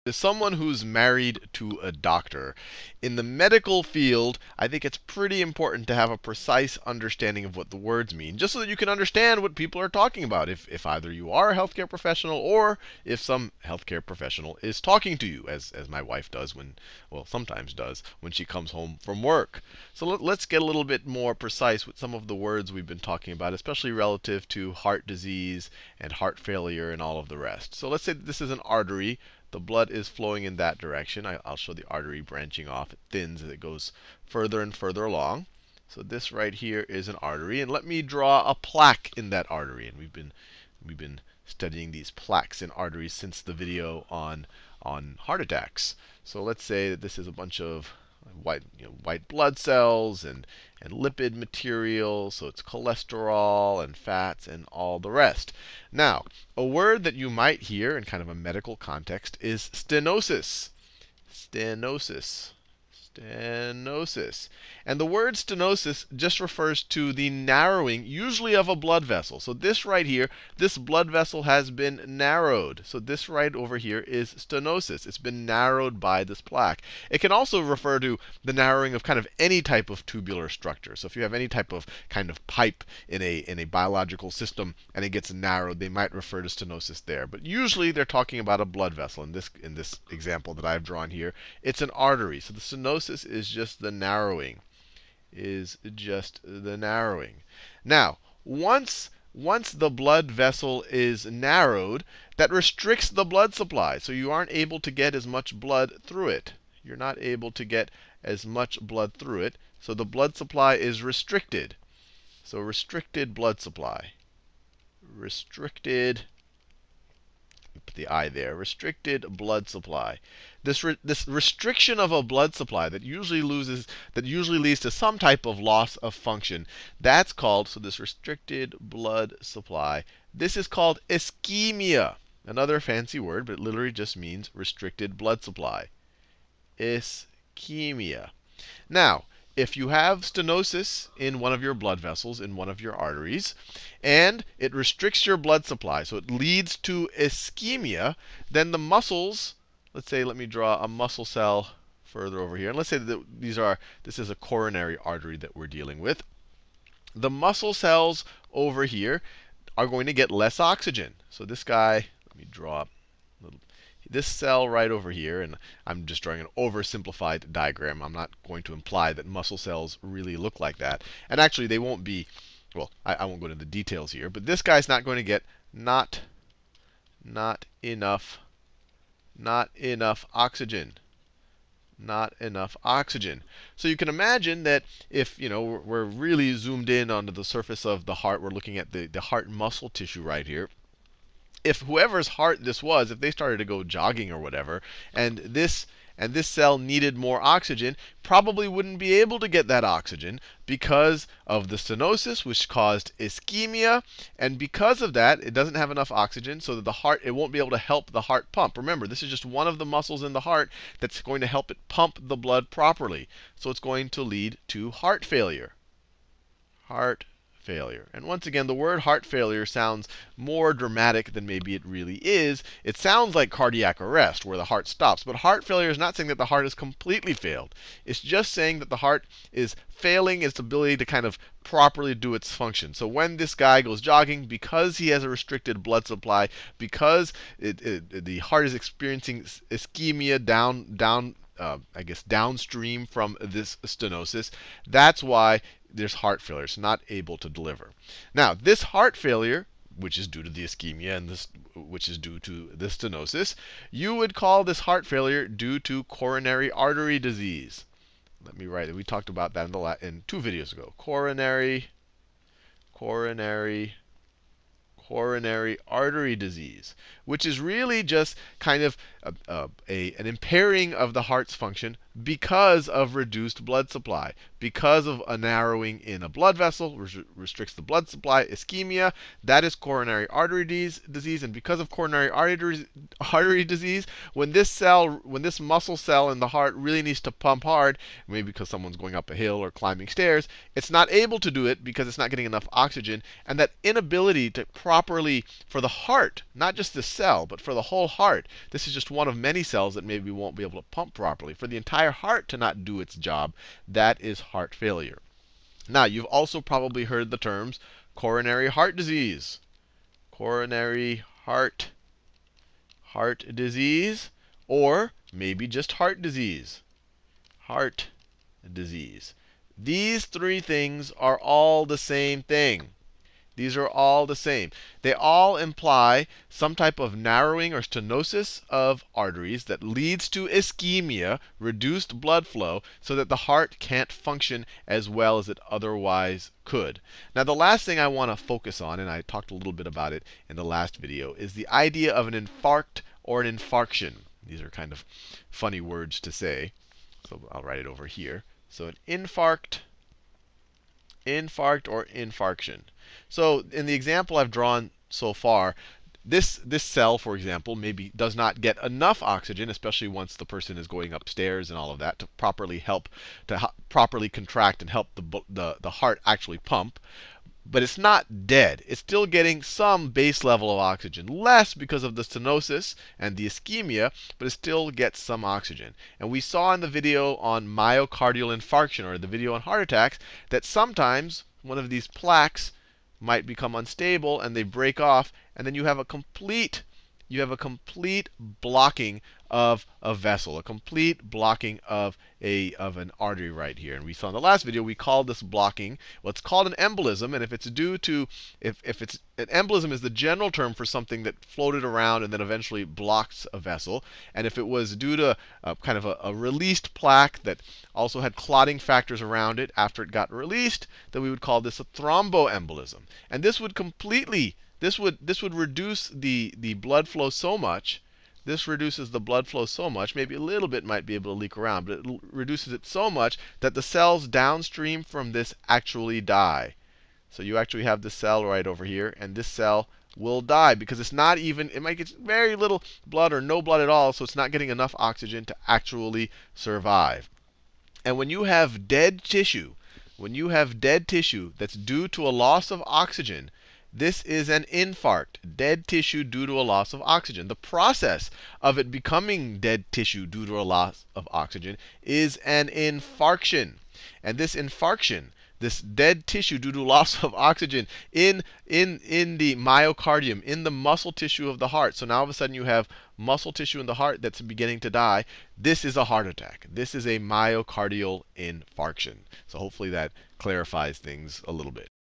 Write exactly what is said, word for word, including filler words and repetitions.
Is someone who's married to a doctor. In the medical field, I think it's pretty important to have a precise understanding of what the words mean, just so that you can understand what people are talking about. If, if either you are a healthcare professional or if some healthcare professional is talking to you, as, as my wife does when, well, sometimes does, when she comes home from work. So let, let's get a little bit more precise with some of the words we've been talking about, especially relative to heart disease and heart failure and all of the rest. So let's say that this is an artery. The blood is flowing in that direction. I, I'll show the artery branching off. It thins as it goes further and further along. So this right here is an artery. And let me draw a plaque in that artery. And we've been, we've been studying these plaques in arteries since the video on, on heart attacks. So let's say that this is a bunch of white, you know, white blood cells and, and lipid material. So it's cholesterol and fats and all the rest. Now, a word that you might hear in kind of a medical context is stenosis. Stenosis. Stenosis. And the word stenosis just refers to the narrowing, usually of a blood vessel. So this right here, this blood vessel has been narrowed. So this right over here is stenosis. It's been narrowed by this plaque. It can also refer to the narrowing of kind of any type of tubular structure. So if you have any type of kind of pipe in a, in a biological system and it gets narrowed, they might refer to stenosis there. But usually they're talking about a blood vessel. In this, in this example that I've drawn here, it's an artery. So the stenosis is just the narrowing, is just the narrowing. Now, once, once the blood vessel is narrowed, that restricts the blood supply. So you aren't able to get as much blood through it. You're not able to get as much blood through it. So the blood supply is restricted. So restricted blood supply. Restricted, put the I there, restricted blood supply. This, re this restriction of a blood supply that usually loses, that usually leads to some type of loss of function, that's called, so this restricted blood supply, this is called ischemia. Another fancy word, but it literally just means restricted blood supply. Ischemia. Now, if you have stenosis in one of your blood vessels, in one of your arteries, and it restricts your blood supply, so it leads to ischemia, then the muscles, let's say, let me draw a muscle cell further over here. And let's say that these are, this is a coronary artery that we're dealing with. The muscle cells over here are going to get less oxygen. So this guy, let me draw a little, this cell right over here, and I'm just drawing an oversimplified diagram. I'm not going to imply that muscle cells really look like that. And actually, they won't be, well, I, I won't go into the details here. But this guy's not going to get not, not enough, not enough oxygen. Not enough oxygen. So you can imagine that if, you know, we're, we're really zoomed in onto the surface of the heart, we're looking at the, the heart muscle tissue right here. If whoever's heart this was, if they started to go jogging or whatever, and this and this cell needed more oxygen, probably wouldn't be able to get that oxygen because of the stenosis, which caused ischemia. And because of that, it doesn't have enough oxygen, so that the heart, it won't be able to help the heart pump. Remember, this is just one of the muscles in the heart that's going to help it pump the blood properly. So it's going to lead to heart failure. Heart failure. And once again, the word heart failure sounds more dramatic than maybe it really is. It sounds like cardiac arrest, where the heart stops. But heart failure is not saying that the heart has completely failed. It's just saying that the heart is failing its ability to kind of properly do its function. So when this guy goes jogging, because he has a restricted blood supply, because it, it, the heart is experiencing ischemia down, down uh, I guess, downstream from this stenosis, that's why there's heart failure. It's not able to deliver. Now, this heart failure, which is due to the ischemia and this, which is due to the stenosis, you would call this heart failure due to coronary artery disease. Let me write it. We talked about that in, the la in two videos ago. Coronary, coronary, coronary artery disease, which is really just kind of a, a, a, an impairing of the heart's function because of reduced blood supply, because of a narrowing in a blood vessel, res restricts the blood supply, ischemia. That is coronary artery disease. And because of coronary artery, artery disease, when this cell, when this muscle cell in the heart really needs to pump hard, maybe because someone's going up a hill or climbing stairs, it's not able to do it because it's not getting enough oxygen. And that inability to properly, for the heart, not just the cell, but for the whole heart, this is just just one of many cells that maybe won't be able to pump properly. For the entire heart to not do its job, that is heart failure. Now, you've also probably heard the terms coronary heart disease, coronary heart, heart disease, or maybe just heart disease, heart disease. These three things are all the same thing. These are all the same. They all imply some type of narrowing or stenosis of arteries that leads to ischemia, reduced blood flow, so that the heart can't function as well as it otherwise could. Now, the last thing I want to focus on, and I talked a little bit about it in the last video, is the idea of an infarct or an infarction. These are kind of funny words to say, so I'll write it over here. So an infarct, infarct or infarction. So in the example I've drawn so far, this, this cell, for example, maybe does not get enough oxygen, especially once the person is going upstairs and all of that, to properly help, to ho properly contract and help the, the, the heart actually pump. But it's not dead. It's still getting some base level of oxygen. Less because of the stenosis and the ischemia, but it still gets some oxygen. And we saw in the video on myocardial infarction, or the video on heart attacks, that sometimes one of these plaques might become unstable and they break off, and then you have a complete you have a complete blocking of a vessel, a complete blocking of a of an artery right here. And we saw in the last video, we called this blocking, well, it's called an embolism. And if it's due to, if, if it's, an embolism is the general term for something that floated around and then eventually blocks a vessel. And if it was due to a, kind of a, a released plaque that also had clotting factors around it after it got released, then we would call this a thromboembolism. And this would completely This would, this would reduce the, the blood flow so much. This reduces the blood flow so much. Maybe a little bit might be able to leak around, but it reduces it so much that the cells downstream from this actually die. So you actually have this cell right over here, and this cell will die because it's not even, it might get very little blood or no blood at all, so it's not getting enough oxygen to actually survive. And when you have dead tissue, when you have dead tissue that's due to a loss of oxygen, this is an infarct, dead tissue due to a loss of oxygen. The process of it becoming dead tissue due to a loss of oxygen is an infarction. And this infarction, this dead tissue due to loss of oxygen in, in, in the myocardium, in the muscle tissue of the heart. So now all of a sudden you have muscle tissue in the heart that's beginning to die. This is a heart attack. This is a myocardial infarction. So hopefully that clarifies things a little bit.